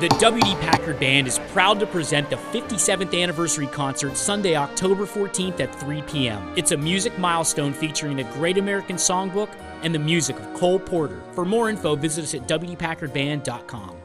The WD Packard Band is proud to present the 57th anniversary concert Sunday, October 14th at 3 p.m. It's a music milestone featuring a Great American Songbook and the music of Cole Porter. For more info, visit us at wdpackardband.com.